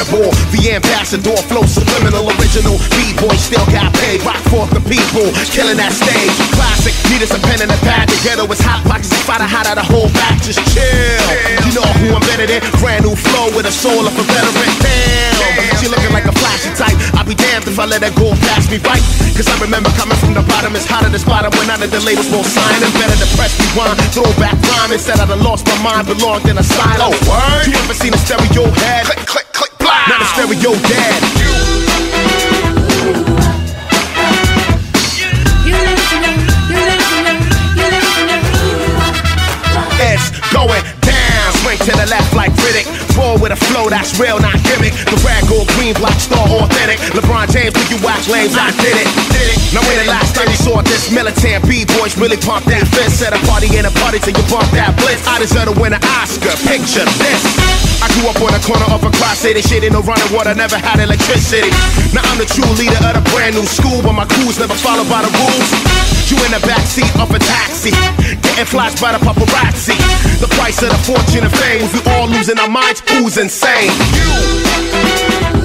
war. The ambassador, flow subliminal, original. B-boy still got paid, rock forth the people, killing that stage. Classic, need us a pen and a pad. The ghetto is hot, boxes is fire, hot out a whole back, just chill. You know who I'm better than, brand new flow with a soul of a veteran. Damn, she looking like a flashy type. I'll be damned if I let her go past me, right? Cause I remember coming from the bottom, it's hotter than spot. When out of the labels won't sign, and better to press rewind, throw back rhyme. Instead I'd have lost my mind, belonged in a silo. Word? You ever seen a stereo head? Click, click, click, blah. Not a stereo dad. It's going down, swing to the left like Riddick. Forward with a flow that's real, not gimmick. The rag gold, green, black star, authentic. LeBron James, when you watch lanes, I did it. Now when the last time you saw this militant B-boys really pump that fist. Set a party in a party till you bump that bliss. I deserve to win an Oscar, picture this. I grew up on the corner of a cross city. Shit ain't no running water, never had electricity. Now I'm the true leader of the brand new school, but my crews never followed by the rules. You in the backseat of a taxi, getting flashed by the paparazzi. The price of the fortune and fame, if we all losing our minds, who's insane? You.